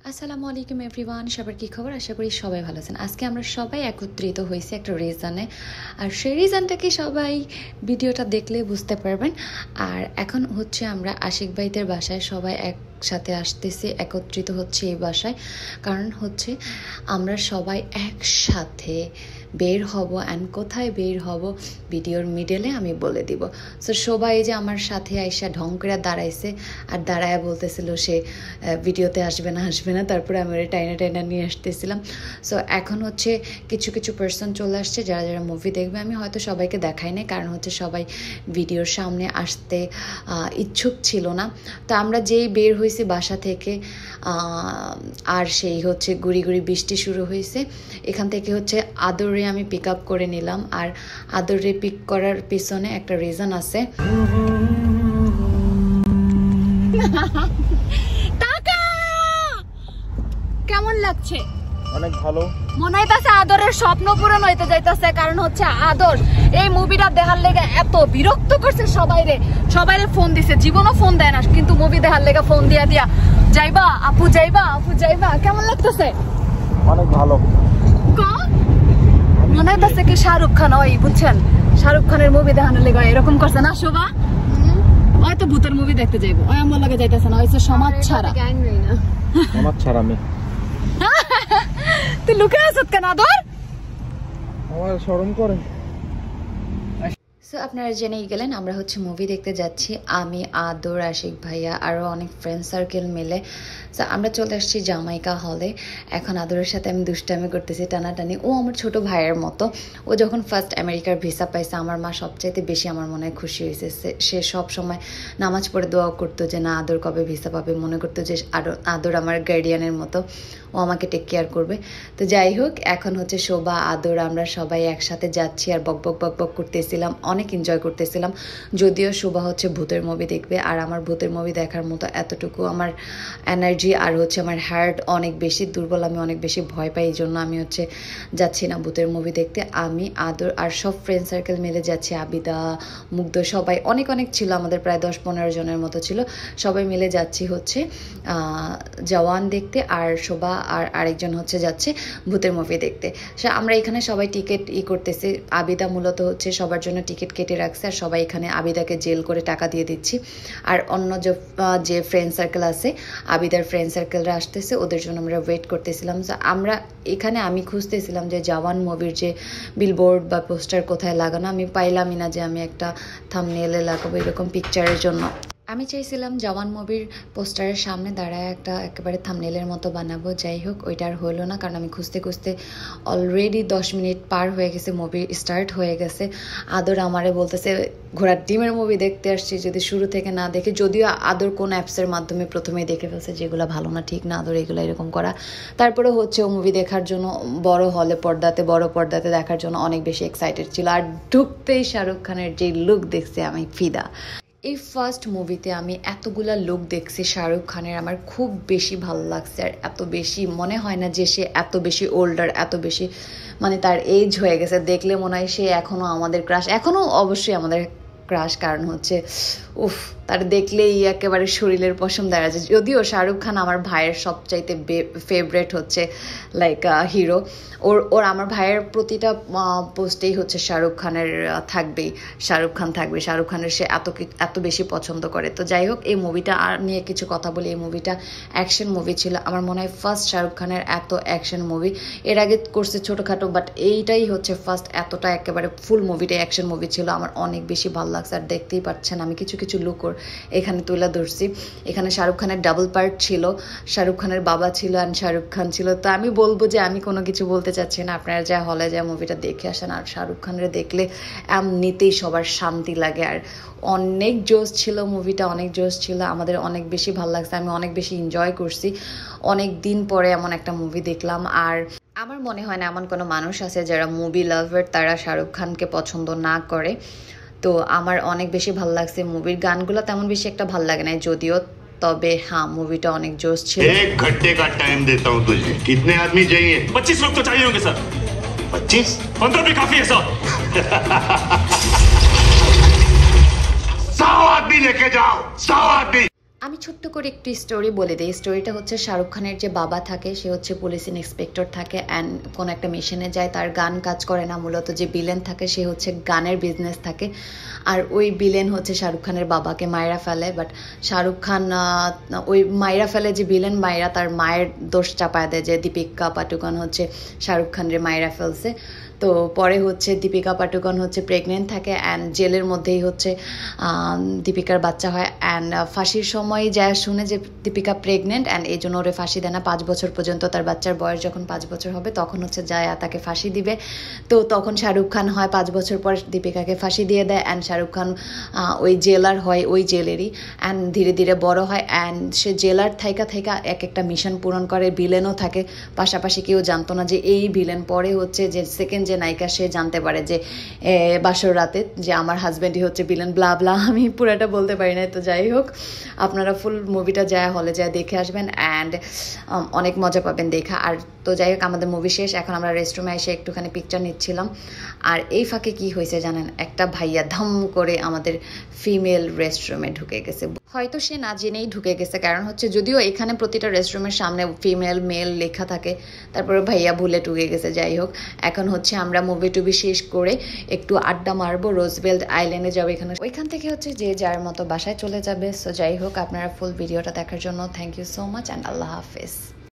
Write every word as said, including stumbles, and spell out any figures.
আসসালামু আলাইকুম এভরিওয়ান, সবার কী খবর? আশা করি সবাই ভালো আছেন। আজকে আমরা সবাই একত্রিত হয়েছি একটা রিজনে, আর সেই রিজনটাকে সবাই ভিডিওটা দেখলে বুঝতে পারবেন। আর এখন হচ্ছে আমরা আশিক ভাইদের বাসায় সবাই একসাথে আসতেছি, একত্রিত হচ্ছে এই বাসায়। কারণ হচ্ছে আমরা সবাই একসাথে বের হব, অ্যান্ড কোথায় বের হব ভিডিওর মিডলে আমি বলে দিব। সো সবাই যে আমার সাথে আইসা ঢং করে দাঁড়াইছে আর দাঁড়ায় বলতেছিল সে ভিডিওতে আসবে না আসবে না তারপরে আমি ওরা টাইনা টাইনা নিয়ে আসতেছিলাম। সো এখন হচ্ছে কিছু কিছু পার্সন চলে আসছে যারা যারা মুভি দেখবে। আমি হয়তো সবাইকে দেখাই নাই, কারণ হচ্ছে সবাই ভিডিওর সামনে আসতে ইচ্ছুক ছিল না। তো আমরা যেই বের হয়েছি বাসা থেকে, আর সেই হচ্ছে গুড়ি গুড়ি বৃষ্টি শুরু হয়েছে। এখান থেকে হচ্ছে আদরে আমি পিক আপ করে নিলাম, আর আদরে পিক করার পিছনে একটা রিজন আছে। কেমন লাগছে? অনেক ভালো মনে হইতাছে আদরের স্বপ্ন পূরণ হইতে যাইতাছে। কারণ হচ্ছে আদর এই মুভিটা দেখার লেগে এত বিরক্ত করছে সবাইরে, সবাইরে ফোন দিছে, জীবনও ফোন দেয় না, কিন্তু মুভি দেখার লেগে ফোন দিয়া দিয়া যাইবা আপু যাইবা আপু যাইবা। কেমন লাগতেছে? অনেক ভালো। মনে হইতাছে কি শাহরুখ খান, ওই বুঝছেন শাহরুখ খানের মুভি দেখানোর লেগে এরকম করছে না শোভা? হয়তো ভূতের মুভি দেখতে যাইবো, ওই আমার লাগে যাইতেছে না, হয়েছে সমাজ ছাড়া। সমাজ ছাড়া আমি তুই লুকে আসত কেন আদর? আমার শরম করে। সো আপনারা জেনেই গেলেন আমরা হচ্ছে মুভি দেখতে যাচ্ছি, আমি, আদর, আশিক ভাইয়া, আরও অনেক ফ্রেন্ড সার্কেল মিলে। সো আমরা চলে আসছি জামাইকা হলে। এখন আদরের সাথে আমি দুষ্টামি করতেছি, টানাটানি। ও আমার ছোট ভাইয়ের মতো। ও যখন ফার্স্ট আমেরিকার ভিসা পাইছে, আমার মা সবচাইতে বেশি আমার মনে হয় খুশি হয়েছে। সে সব সময় নামাজ পড়ে দোয়া করতো যে না আদর কবে ভিসা পাবে, মনে করতো যে আরও আদর আমার গার্ডিয়ানের মতো, ও আমাকে টেক কেয়ার করবে। তো যাই হোক, এখন হচ্ছে শোভা, আদর, আমরা সবাই একসাথে যাচ্ছি আর বক বক বক বক করতেছিলাম, অনেক এনজয় করতেছিলাম। যদিও শোভা হচ্ছে ভূতের মুভি দেখবে, আর আমার ভূতের মুভি দেখার মতো এতটুকু আমার এনার্জি আর হচ্ছে আমার হার্ট অনেক বেশি দুর্বল, আমি অনেক বেশি ভয় পাই, এই জন্য আমি হচ্ছে যাচ্ছি না ভূতের মুভি দেখতে। আমি, আদর আর সব ফ্রেন্ড সার্কেল মিলে যাচ্ছি, আবিদা, মুগ্ধ, সবাই অনেক অনেক ছিল, আমাদের প্রায় দশ পনেরো জনের মতো ছিল। সবাই মিলে যাচ্ছি হচ্ছে জওয়ান দেখতে, আর শোভা আর আরেকজন হচ্ছে যাচ্ছে ভূতের মুভি দেখতে। সে আমরা এখানে সবাই টিকিট ই করতেছি। আবিদা মূলত হচ্ছে সবার জন্য টিকিট কেটে রাখছে, আর সবাই এখানে আবিদাকে জেল করে টাকা দিয়ে দিচ্ছি। আর অন্য যে যে ফ্রেন্ড সার্কেল আছে, আবিদার ফ্রেন্ড সার্কেলরা আসতেছে, ওদের জন্য আমরা ওয়েট করতেছিলাম। আমরা এখানে আমি খুঁজতেছিলাম যে জওয়ান মুভির যে বিলবোর্ড বা পোস্টার কোথায় লাগানো, আমি পাইলামই না যে আমি একটা থাম্বনেইলে লাগাবো এরকম পিকচারের জন্য। আমি চাইছিলাম জওয়ান মুভির পোস্টারের সামনে দাঁড়ায় একটা একেবারে থাম্বনেইলের মতো বানাবো। যাই হোক, ওইটা আর হলো না, কারণ আমি খুঁজতে খুঁজতে অলরেডি দশ মিনিট পার হয়ে গেছে, মুভি স্টার্ট হয়ে গেছে। আদর আমারে বলতেছে ঘোড়ার ডিমের মুভি দেখতে আসছি, যদি শুরু থেকে না দেখে, যদিও আদর কোন অ্যাপসের মাধ্যমে প্রথমেই দেখে ফেলছে যেগুলো ভালো না, ঠিক না আদর এগুলো এরকম করা। তারপরে হচ্ছে ও মুভি দেখার জন্য বড় হলে পর্দাতে বড় পর্দাতে দেখার জন্য অনেক বেশি এক্সাইটেড ছিল। আর ঢুকতেই শাহরুখ খানের যে লুক দেখছে আমি ফিদা। এই ফার্স্ট মুভিতে আমি এতগুলা লুক দেখছি শাহরুখ খানের, আমার খুব বেশি ভালো লাগছে। আর এত বেশি মনে হয় না যে সে এত বেশি ওল্ডার, এত বেশি মানে তার এজ হয়ে গেছে। দেখলে মনে হয় সে এখনও আমাদের ক্রাশ, এখনও অবশ্যই আমাদের ক্রাশ। কারণ হচ্ছে উফ, তার দেখলেই একেবারে শরীরের পশম দাঁড়া যায়। যদিও শাহরুখ খান আমার ভাইয়ের সবচাইতে ফেভারেট হচ্ছে লাইক হিরো, ওর ওর আমার ভাইয়ের প্রতিটা পোস্টেই হচ্ছে শাহরুখ খানের থাকবেই, শাহরুখ খান থাকবে, শাহরুখ খানের সে এত এত বেশি পছন্দ করে। তো যাই হোক, এই মুভিটা আর নিয়ে কিছু কথা বলি। এই মুভিটা অ্যাকশন মুভি ছিল, আমার মনে হয় ফার্স্ট শাহরুখ খানের এত অ্যাকশন মুভি। এর আগে করছে ছোটোখাটো, বাট এইটাই হচ্ছে ফার্স্ট এতটা একেবারে ফুল মুভিটাই অ্যাকশন মুভি ছিল। আমার অনেক বেশি ভালো লাগছে। আর দেখতেই পাচ্ছেন আমি কিছু কিছু লুক ওর এখানে তুলে ধরছি। এখানে শাহরুখ খানের ডাবল পার্ট ছিল, শাহরুখ খানের বাবা ছিল অ্যান্ড শাহরুখ খান ছিল। তো আমি বলবো যে আমি কোনো কিছু বলতে চাচ্ছি না, আপনারা যা হলে যা মুভিটা দেখে আসেন। আর শাহরুখ খানের দেখলে এমনিতেই সবার শান্তি লাগে। আর অনেক জোশ ছিল মুভিটা, অনেক জোশ ছিল, আমাদের অনেক বেশি ভালো লাগছে, আমি অনেক বেশি এনজয় করছি। অনেক দিন পরে এমন একটা মুভি দেখলাম। আর আমার মনে হয় না এমন কোনো মানুষ আছে যারা মুভি লাভার তারা শাহরুখ খানকে পছন্দ না করে। তো আমার অনেক বেশি ভালো লাগছে। মুভির গানগুলো তেমন বেশি একটা ভালো লাগে না যদিও, তবে হ্যাঁ মুভিটা অনেক জোশ ছিল। एक घंटे का टाइम देता हूं तुझे, कितने आदमी चाहिए? पच्चीस लोग तो चाहिए होंगे सर। पच्चीस? पंद्रह भी काफी है सर। सौ आदमी लेके जाओ, सौ आदमी। আমি ছোট্ট করে একটু স্টোরি বলে দিই। স্টোরিটা হচ্ছে শাহরুখ খানের যে বাবা থাকে সে হচ্ছে পুলিশ ইন্সপেক্টর থাকে অ্যান্ড কোনো একটা মিশনে যায়, তার গান কাজ করে না, মূলত যে বিলেন থাকে সে হচ্ছে গানের বিজনেস থাকে। আর ওই বিলেন হচ্ছে শাহরুখ খানের বাবাকে মায়েরা ফেলে, বাট শাহরুখ খান ওই মায়েরা ফেলে যে বিলেন মায়েরা তার মায়ের দোষ চাপায় দেয় যে দীপিকা পাডুকোন হচ্ছে শাহরুখ খানের মায়েরা ফেলছে। তো পরে হচ্ছে দীপিকা পাডুকোন হচ্ছে প্রেগনেন্ট থাকে অ্যান্ড জেলের মধ্যেই হচ্ছে দীপিকার বাচ্চা হয় অ্যান্ড ফাঁসির সময় যা শুনে যে দীপিকা প্রেগনেন্ট অ্যান্ড এই জন্য ওরে ফাঁসি দেয় না পাঁচ বছর পর্যন্ত। তার বাচ্চার বয়স যখন পাঁচ বছর হবে তখন হচ্ছে জায়া তাকে ফাঁসি দিবে। তো তখন শাহরুখ খান হয় পাঁচ বছর পর দীপিকাকে ফাঁসি দিয়ে দেয় অ্যান্ড শাহরুখ খান ওই জেলার হয় ওই জেলেরই অ্যান্ড ধীরে ধীরে বড় হয় অ্যান্ড সে জেলার থাইকা থাইকা এক একটা মিশন পূরণ করে। ভিলেনও থাকে পাশাপাশি, কেউ জানতো না যে এই ভিলেন। পরে হচ্ছে যে সেকেন্ড যে নায়িকা সে জানতে পারে যে বাসর রাতে যে আমার হাজব্যান্ডই হচ্ছে ভিলেন, ব্লা ব্লা। আমি পুরাটা বলতে পারি না। তো যাই হোক, আপনারা ফুল মুভিটা যায় হলে যায় দেখে আসবেন অ্যান্ড অনেক মজা পাবেন দেখা। আর তো যাই হোক, আমাদের মুভি শেষ, এখন আমরা রেস্টরুমে এসে একটুখানি পিকচার নিচ্ছিলাম। আর এই ফাঁকে কি হয়েছে জানেন, একটা ভাইয়া ধাম করে আমাদের ফিমেল রেস্টরুমে ঢুকে গেছে। হয়তো সে না জেনেই ঢুকে গেছে, কারণ হচ্ছে যদিও এখানে প্রতিটা রেস্টরুমের সামনে ফিমেল মেল লেখা থাকে, তারপরে ভাইয়া ভুলে ঢুকে গেছে। যাই হোক, এখন হচ্ছে আমরা মুভি টুভি শেষ করে একটু আড্ডা মারবো, রোজভেল্ট আইল্যান্ডে যাবো। এখানে ওইখান থেকে হচ্ছে যে যার মতো বাসায় চলে যাবে। সো যাই হোক, আপনারা ফুল ভিডিওটা দেখার জন্য thank you so much and আল্লাহ হাফেজ।